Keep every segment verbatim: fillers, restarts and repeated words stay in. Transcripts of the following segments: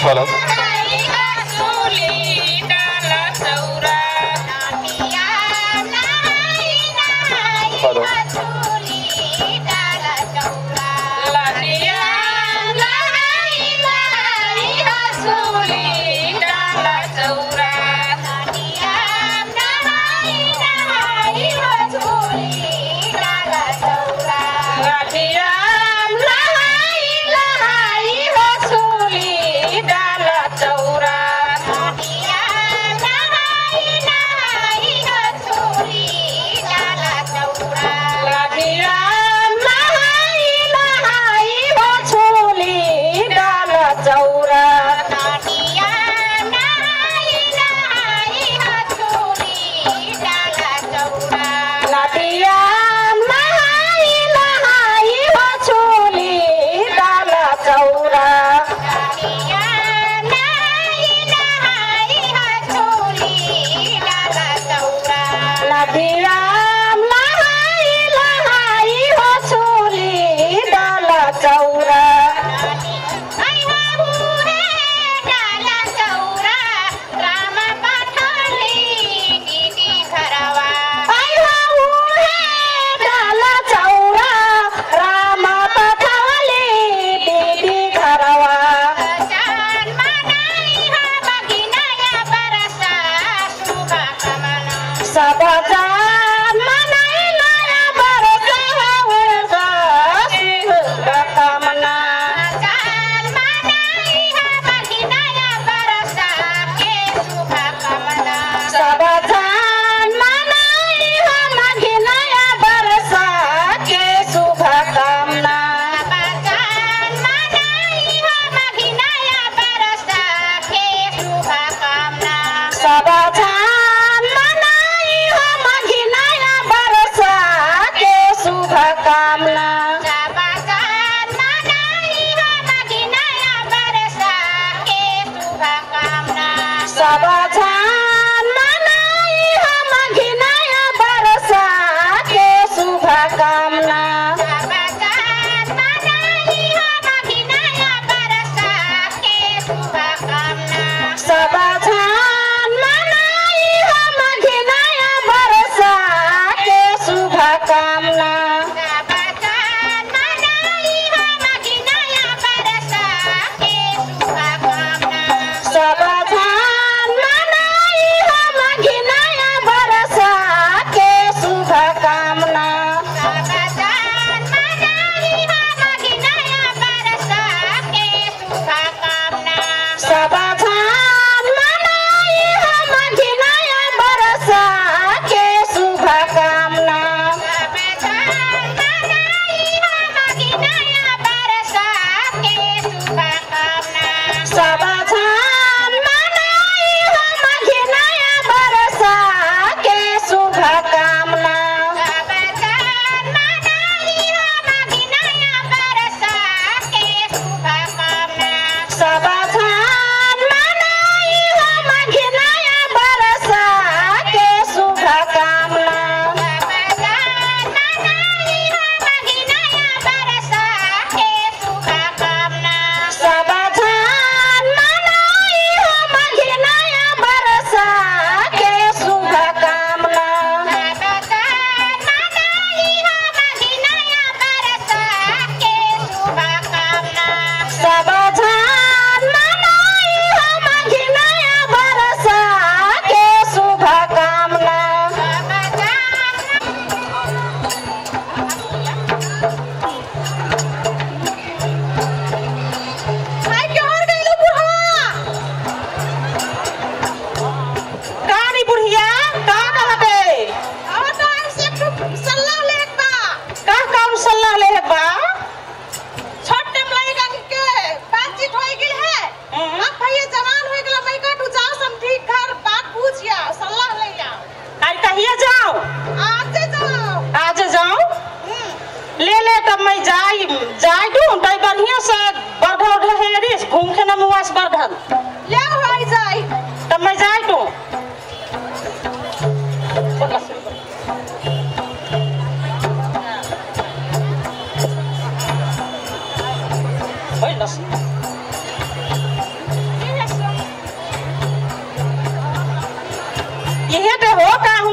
hello hello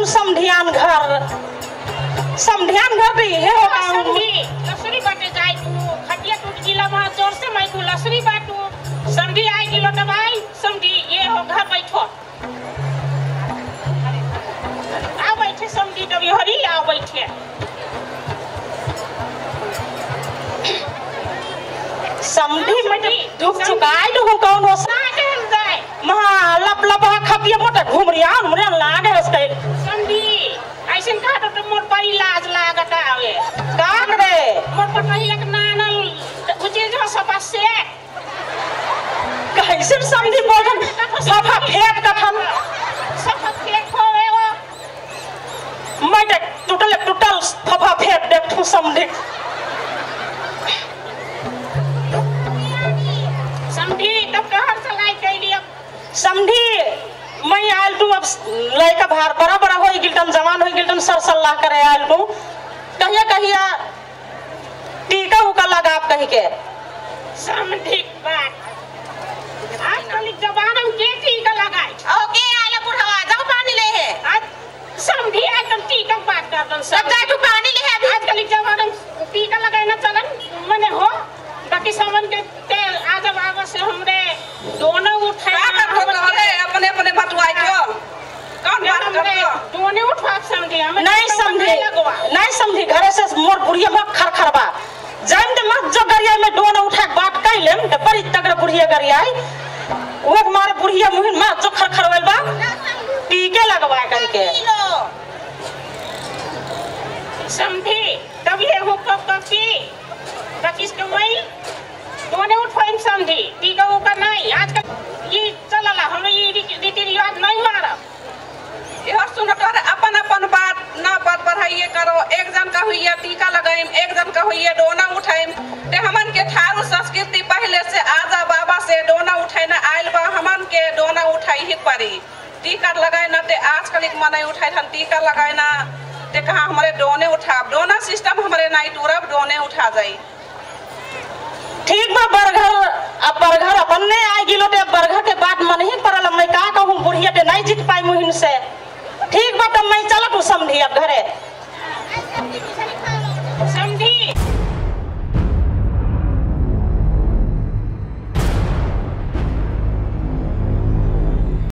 तुम समधियान घर समधियान घर भी है हो समधी लसरी बाटे जाई तू खटिया टूट गिला वहां जोर से मैं को लसरी बाटू समधी आई गिलो दवाई समधी ये हो घर बैठो आ बैठे समधी तब हरी आ बैठे समधी मैं दुख चुकाई दो कौन हो ना कहल जाए महा लप लप खपिया मोटा घूम रही आ मुरे लागे उसके समधी ऐसे का तो मोर बड़ी लाज लागत आवे का करे मोर पटही एक नानल उजे जो सपा से कैसे समधी बोलन सफा फेंक कथन सपा फेंक होवे वो मैं देख टूटल टूटल फफा फेंक देख तू समधी समधी तब कहर चलाई कैली अब समधी मैं आयल तू अब लड़का भार बड़ा बड़ा हो गिलटन जवान हो गिलटन सर सल्लाह करे आयल तू कहिया कहिया टीका उका लगा कही के समधी बात आजकल जवान में के टीका लगाए ओके आले बुढ़वा जाओ पानी ले है आज समधी आजकल टीका बात कर दन सब जाए तू पानी ले है अभी आजकल जवान में टीका लगाना चलन मने हो बाकी सामान के तेल आज बाबा से हमरे दोनों उठाए अपने अपने बटवाई क्यों कौन बात करतो दोनों उठवा समझे हम नहीं समझे नहीं समझी घरे से मोर बुढ़िया में खर खरबा जान दे मत जो गरिया में दोनों उठा के बात कैलेम ते बड़ी तगड़ बुढ़िया गरिया वो हमारे बुढ़िया मुहिन में जो खर खरवेल बा टीके लगवा करके समझे तब ये हो कब कब की बाकी इसके वही दोनों उठवाइन समझी टीका ऊपर नहीं आजकल ये चलला हम ये रीति रिवाज नहीं मारा यार सुनो तो अपन अपन बात ना बात बढ़ाइए करो एक जन का हुई है टीका लगाइम एक जन का हुई है डोना उठाइम ते हमन के थारू संस्कृति पहले से आजा बाबा से डोना उठाइना आइल बा हमन के डोना उठाई ही पड़ी टीका लगाए ना ते आजकल एक मनाई उठाई हम टीका लगाए ना ते कहां हमारे डोने उठा डोना सिस्टम हमारे नाई टूरब डोने उठा जाई ठीक बा बरघर अब बरघर अपन ने आई गिलो ते बरघर के बात मन ही परल मैं का कहूं बुढ़िया ते नहीं जीत पाई मुहिन से ठीक बा तब मैं चलत समझी अब घरे